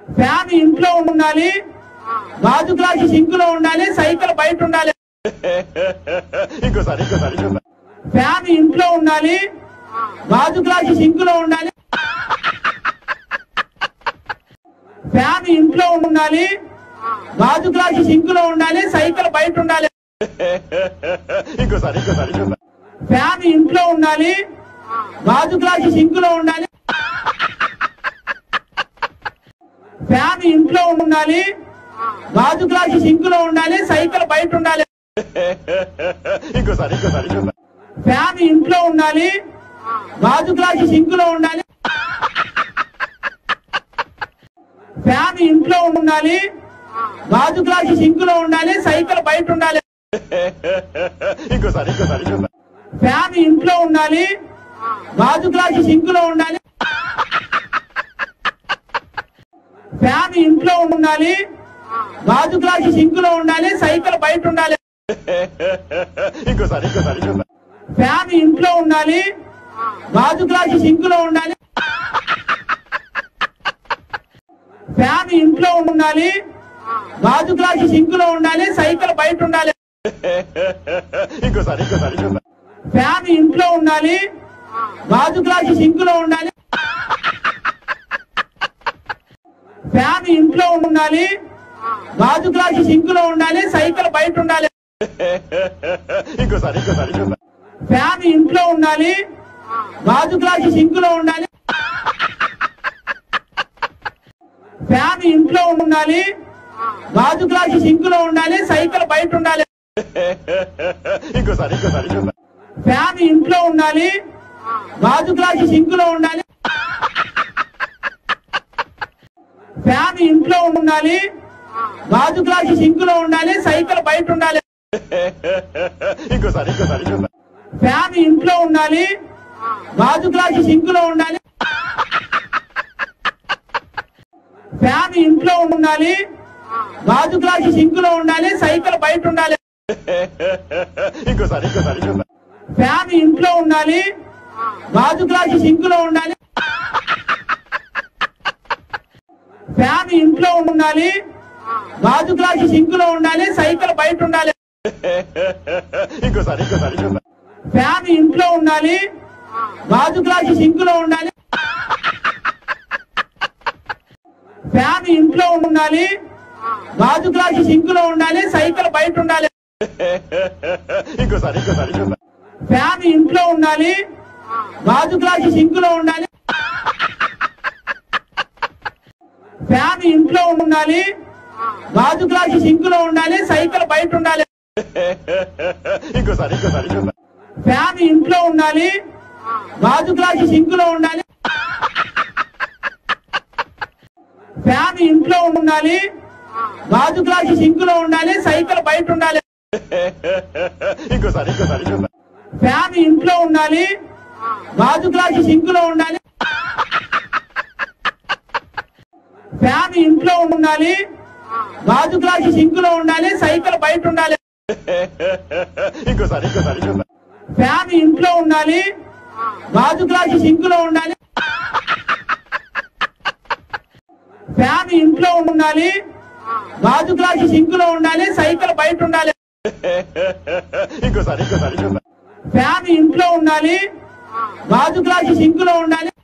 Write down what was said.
Fan ఇంట్లో ఉండాలి, గాజు గ్లాసు సింక్ లో ఉండాలి, సైకిల్ బయట ఉండాలి. ఇంకోసారి ఫ్యాన్ ఇంట్లో ఉండాలి, గాజు గ్లాసు సింక్ లో ఉండాలి. ఫ్యాన్ ఇంట్లో ఉండాలి, గాజు గ్లాసు సింక్ లో ఉండాలి, సైకిల్ బయట ఉండాలి. ఇంకోసారి ఫ్యాన్ ఇంట్లో ఉండాలి, గాజు గ్లాసు సింక్ లో ఉండాలి. ఫ్యాన్ ఇంట్లో ఉండాలి, గాజు గ్లాసు సింక్ లో ఉండాలి, సైకిల్ బయట ఉండాలి. ఇంకోసారి ఫ్యాన్ ఇంట్లో ఉండాలి, గాజు గ్లాసు సింక్ లో ఉండాలి. ఫ్యాన్ ఇంట్లో ఉండాలి, గాజు గ్లాసు సింక్ లో ఉండాలి, సైకిల్ బయట ఉండాలి. ఇంకోసారి ఫ్యాన్ ఇంట్లో ఉండాలి, గాజు గ్లాసు సింక్ లో ఉండాలి. ఫ్యాన్ ఇంట్లో ఉండాలి, గాజు గ్లాసు సింక్ లో ఉండాలి, సైకిల్ బయట ఉండాలి. ఇంకోసారి ఫ్యాన్ ఇంట్లో ఉండాలి, గాజు గ్లాసు సింక్ లో ఉండాలి. ఫ్యాన్ ఇంట్లో ఉండాలి, గాజు గ్లాసు సింక్ లో ఉండాలి, సైకిల్ బయట ఉండాలి. ఇంకోసారి ఫ్యాన్ ఇంట్లో ఉండాలి, గాజు గ్లాసు సింక్ లో ఉండాలి. ఫ్యాన్ ఇంట్లో ఉండాలి, గాజు గ్లాసు సింక్ లో ఉండాలి, సైకిల్ బయట ఉండాలి. ఇంకోసారి ఫ్యాన్ ఇంట్లో ఉండాలి, గాజు గ్లాసు సింక్ లో ఉండాలి. ఫ్యాన్ ఇంట్లో ఉండాలి, గాజు గ్లాసు సింక్ లో ఉండాలి, సైకిల్ బయట ఉండాలి. ఇంకోసారి ఫ్యాన్ ఇంట్లో ఉండాలి, గాజు గ్లాసు సింక్ లో ఉండాలి. ఫ్యాన్ ఇంట్లో ఉండాలి, గాజు గ్లాసు సింక్ లో ఉండాలి, సైకిల్ బయట ఉండాలి. ఇంకోసారి ఫ్యాన్ ఇంట్లో ఉండాలి, గాజు గ్లాసు సింక్ లో ఉండాలి. ఫ్యాన్ ఇంట్లో ఉండాలి, గాజు గ్లాసు సింక్ లో ఉండాలి, సైకిల్ బయట ఉండాలి. ఇంకోసారి ఫ్యాన్ ఇంట్లో ఉండాలి, గాజు గ్లాసు సింక్ లో ఉండాలి. ఫ్యాన్ ఇంట్లో ఉండాలి, గాజు గ్లాసు సింక్ లో ఉండాలి, సైకిల్ బయట ఉండాలి. ఇంకోసారి ఫ్యాన్ ఇంట్లో ఉండాలి, గాజు గ్లాసు సింక్ లో ఉండాలి. ఫ్యాన్ ఇంట్లో ఉండాలి, గాజు గ్లాసు సింక్ లో ఉండాలి, సైకిల్ బయట ఉండాలి. ఇంకోసారి ఫ్యాన్ ఇంట్లో ఉండాలి, గాజు గ్లాసు సింక్ లో ఉండాలి. ఫ్యాన్ ఇంట్లో ఉండాలి, గాజు గ్లాసు సింక్ లో ఉండాలి, సైకిల్ బయట ఉండాలి. ఇంకోసారి ఫ్యాన్ ఇంట్లో ఉండాలి, గాజు గ్లాసు సింక్ లో ఉండాలి. ఫ్యాన్ ఇంట్లో ఉండాలి, గాజు గ్లాసు సింక్ లో ఉండాలి, సైకిల్ బయట ఉండాలి. ఇంకోసారి ఫ్యాన్ ఇంట్లో ఉండాలి, గాజు గ్లాసు సింక్ లో ఉండాలి. ఫ్యాన్ ఇంట్లో ఉండాలి, గాజు గ్లాసు సింక్ లో ఉండాలి, సైకిల్ బయట ఉండాలి. ఇంకోసారి ఫ్యాన్ ఇంట్లో ఉండాలి, గాజు గ్లాసు సింక్ లో ఉండాలి. ఫ్యాన్ ఇంట్లో ఉండాలి, గాజు గ్లాసు సింక్ లో ఉండాలి, సైకిల్ బయట ఉండాలి. ఇంకోసారి ఫ్యాన్ ఇంట్లో ఉండాలి, గాజు గ్లాసు సింక్ లో ఉండాలి.